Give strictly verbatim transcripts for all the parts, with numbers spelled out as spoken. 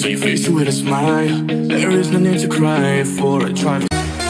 So you face it with a smile. There is no need to cry for a drive.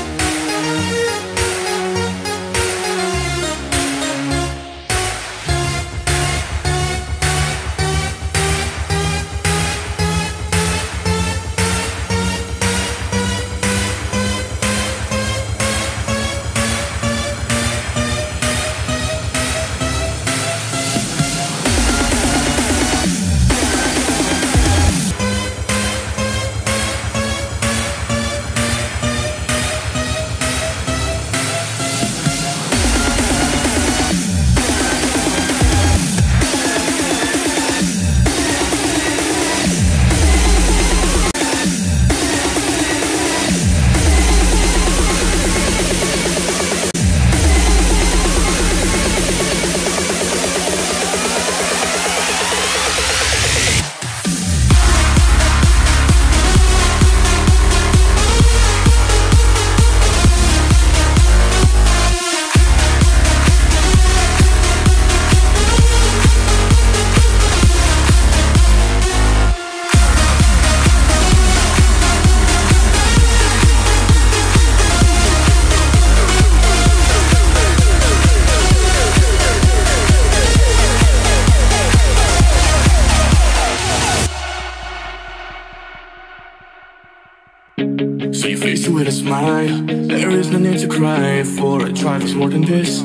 So you face it with a smile. There is no need to cry for a drive is more than this.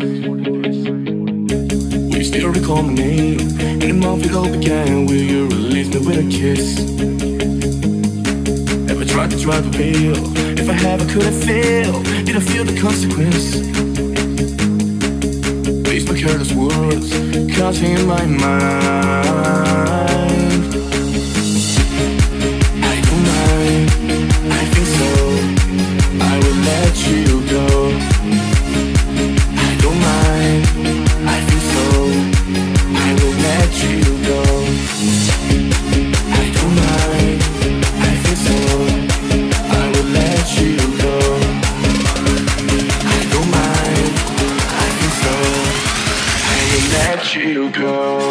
Will you still recall my name? And the month it all began. Will you release me with a kiss? Ever tried to drive a veil? If I have, I couldn't fail. Did I feel the consequence? Face my careless words caught in my mind. Let you go. I don't mind. I feel so. I will let you go. I don't mind. I feel so. I will let you go. I don't mind. I feel so. I will let you go.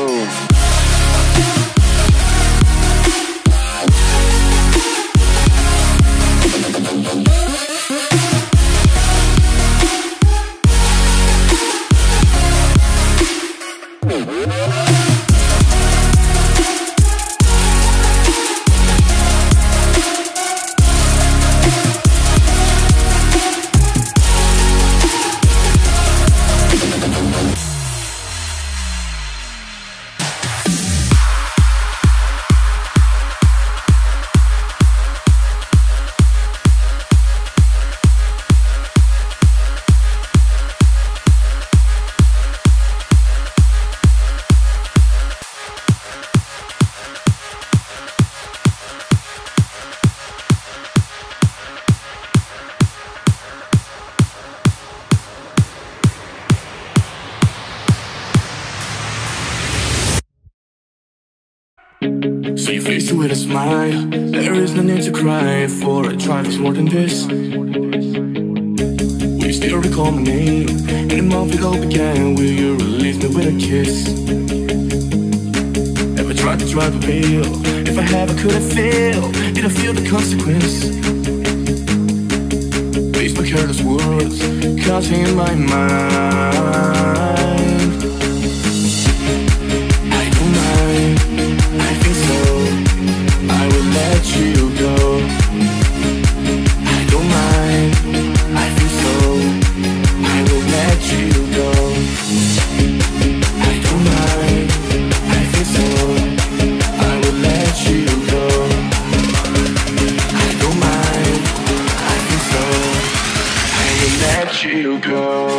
So you face it with a smile. There is no need to cry for a drive is more than this. Will you still recall my name? And the month it all began. Will you release me with a kiss? Ever tried to drive a veil? If I have, I couldn't fail. Did I feel the consequence? Face my careless words caught in my mind. Let you go. I don't mind. I feel so. I will let you go. I don't mind. I feel so. I will let you go. I don't mind. I feel so. I will let you go.